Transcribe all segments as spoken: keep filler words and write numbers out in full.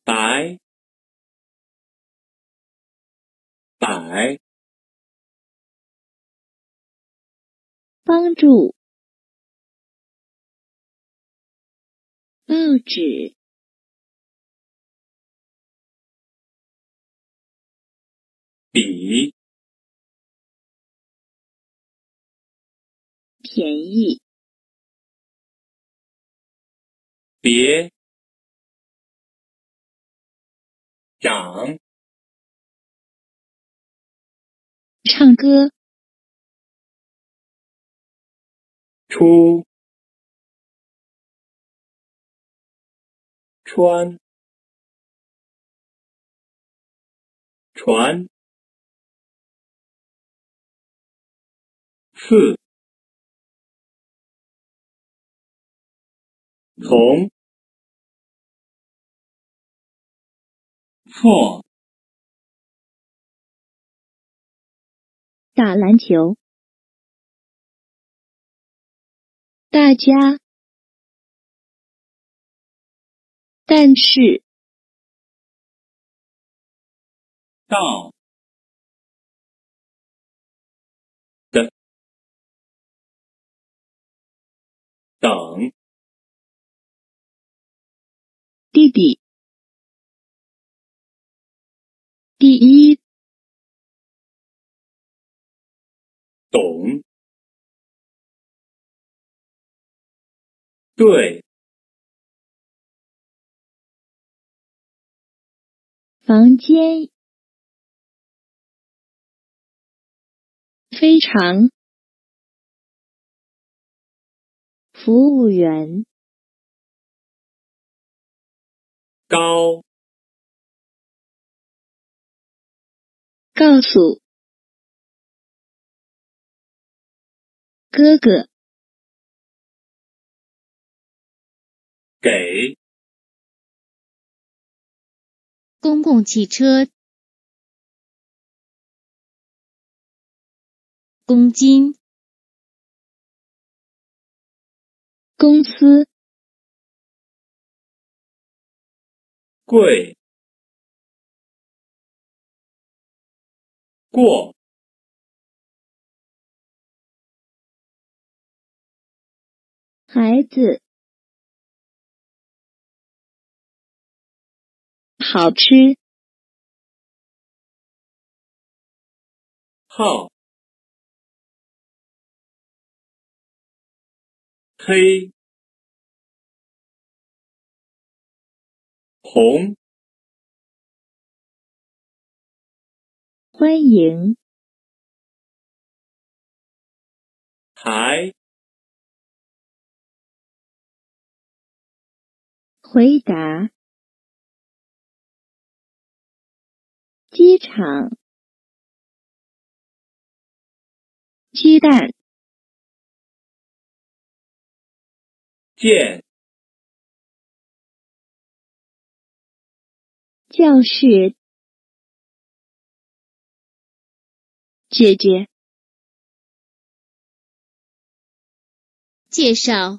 百百帮助，报纸， 比便宜， 别长唱歌， 出穿船四从错打篮球，大家，但是， 到的等弟弟，第一， 懂对房间，非常，服务员， 高告诉，哥哥， 给公共汽车，公斤，公司， 贵过孩子，好吃， 号黑红欢迎， 还回答，机场，鸡蛋， 见教室，姐姐，介绍，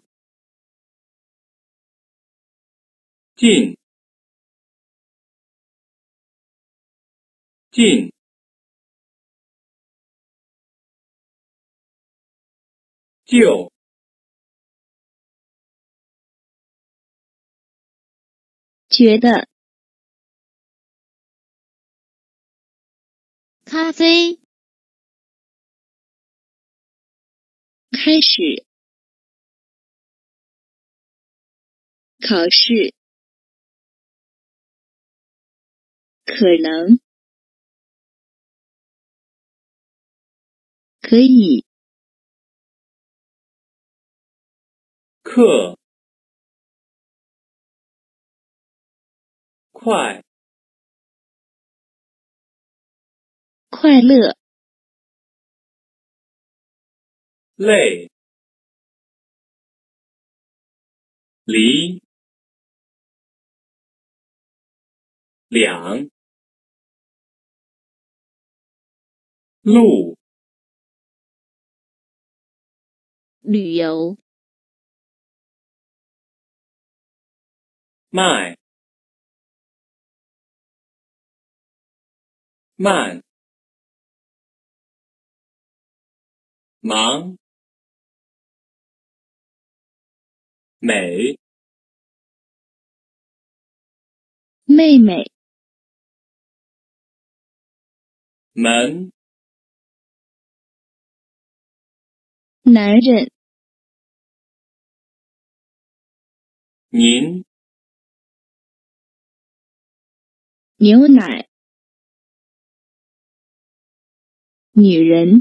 进进就觉得，咖啡，开始，考试，可能，可以， 课快快乐， 累离两路旅游， 卖慢，忙，美， 妹妹， 门， 男人， 您， 牛奶，女人，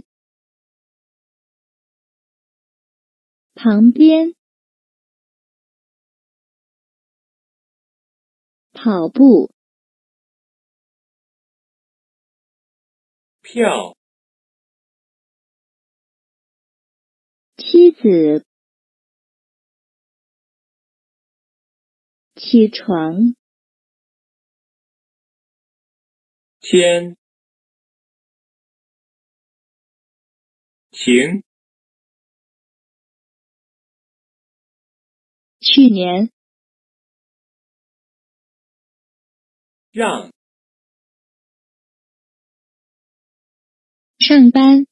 旁边，跑步， 票， 妻子，起床， 签，情， 去年， 让， 上班，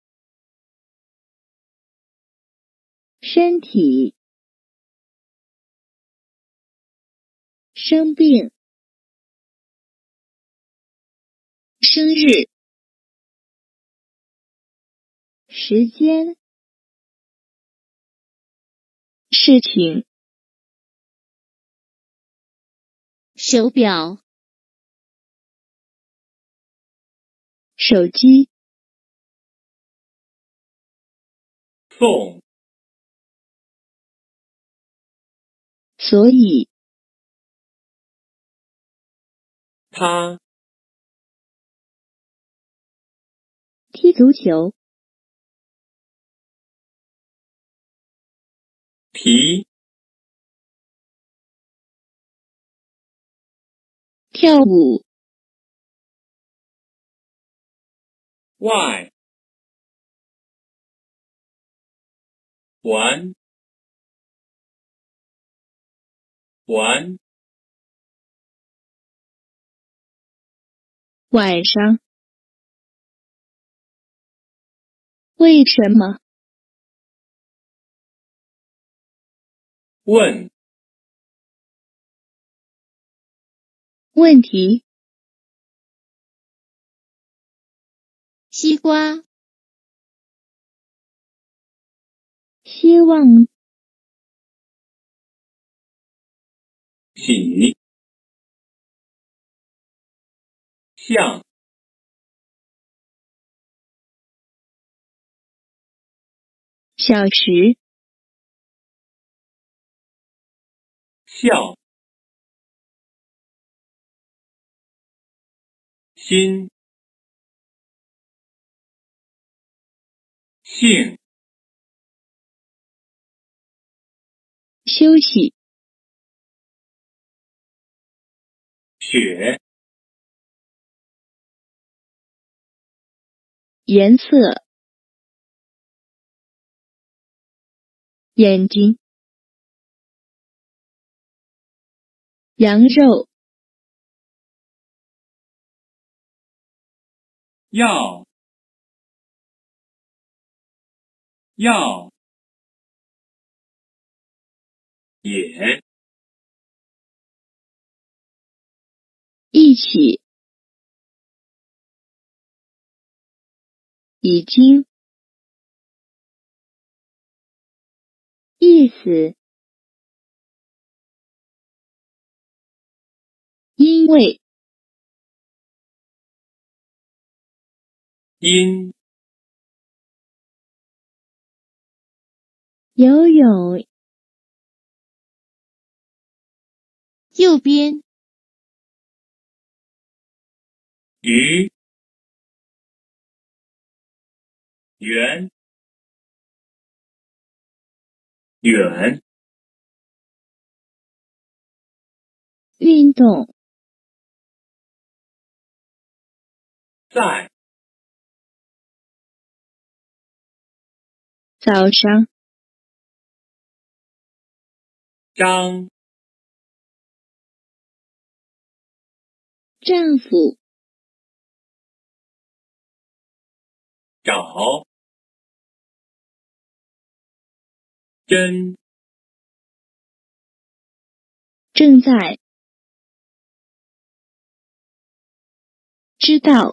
身体，生病，生日，时间，事情，手表，手机， 送， 所以， 他， 踢足球， 提， 跳舞， 外，玩，玩， 晚上，为什么？ 问， 问题，西瓜，希望， 起，像， 小时， 笑，心，性， 休息， 雪， 颜色，眼睛，羊肉， 要，要，也， 一起，已经，意思，因为， 因， 游泳，右边， 鱼，圆，远， 运动， 在， 早上， 张， 丈夫， 找，真， 正在，知道，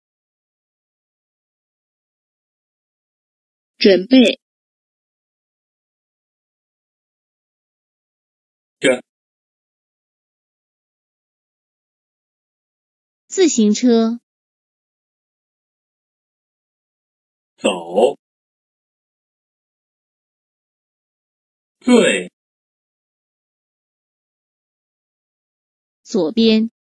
准备， 这， 自行车， 走，对， 左边。